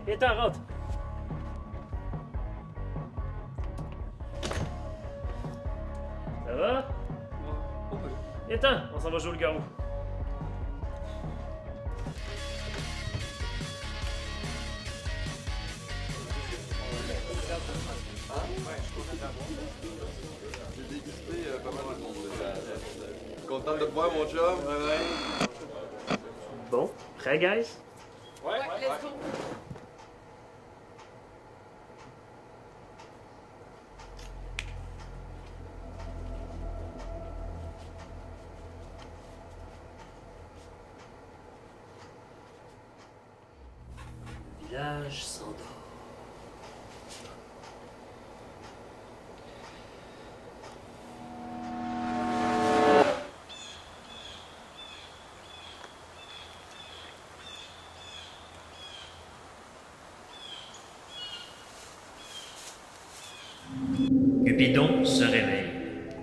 viens-t'en, rentre. Ça va? Viens-t'en, on s'en va jouer le garou. J'ai dégusté pas mal de monde. Content de te voir, mon chum? Ouais. Bon, prêt, guys? Ouais, let's go. Village s'endort. Cupidon se réveille.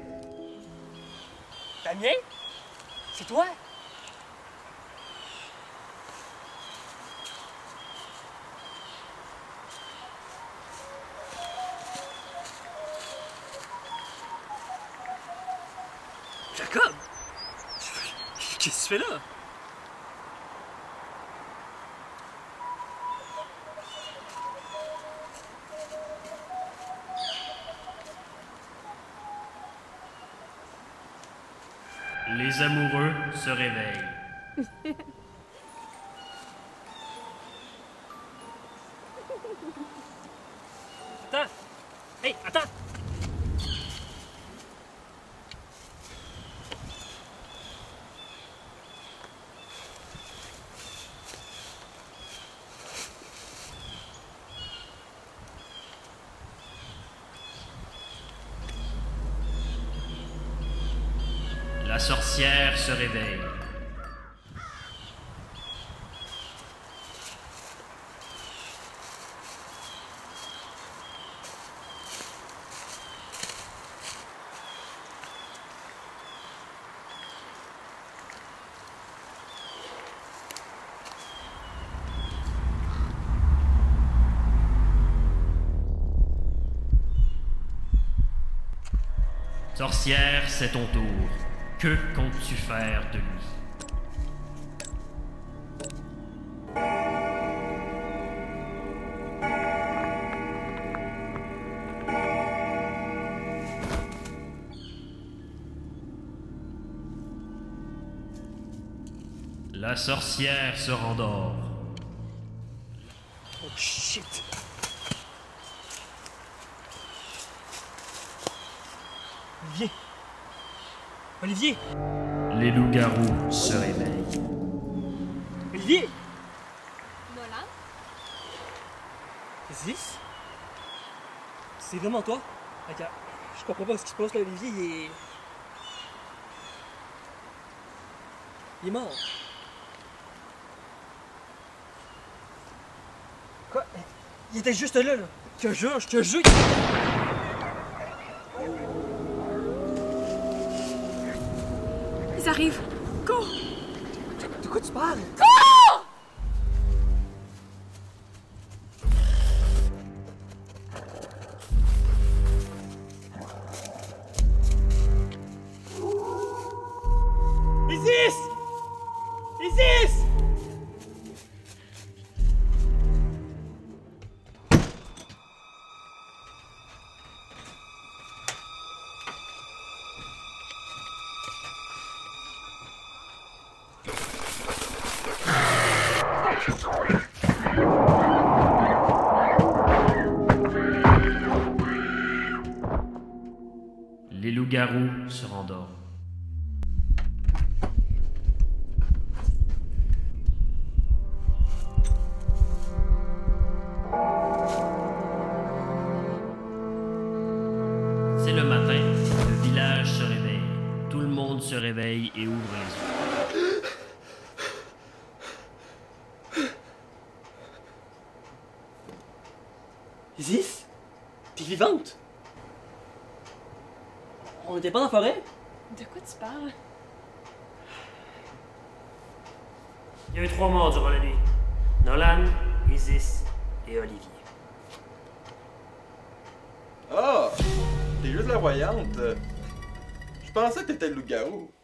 Damien? C'est toi? Jacob! Qu'est-ce que tu fais là? Les amoureux se réveillent. Attends! Hey, attends! La sorcière se réveille. Sorcière, c'est ton tour. Que comptes-tu faire de lui? La sorcière se rendort. Oh shit! Olivier! Olivier! Les loups-garous se réveillent. Olivier! Nolan? Isis? C'est vraiment toi? Ok, je comprends pas ce qui se passe là, Olivier, il est mort. Quoi? Il était juste là, là. Je te jure. Ils arrivent. Cours! De quoi tu parles? Cours! Isis! Isis! Les loups-garous se rendorment. C'est le matin, le village se réveille. Tout le monde se réveille et ouvre les yeux. Isis? T'es vivante? On était pas dans la forêt? De quoi tu parles? Il y a eu 3 morts durant la nuit. Nolan, Isis et Olivier. Ah! T'es juste la voyante. Je pensais que t'étais le loup-garou.